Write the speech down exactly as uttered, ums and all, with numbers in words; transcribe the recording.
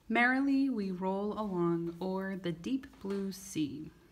Merrily we roll along o'er the deep blue sea.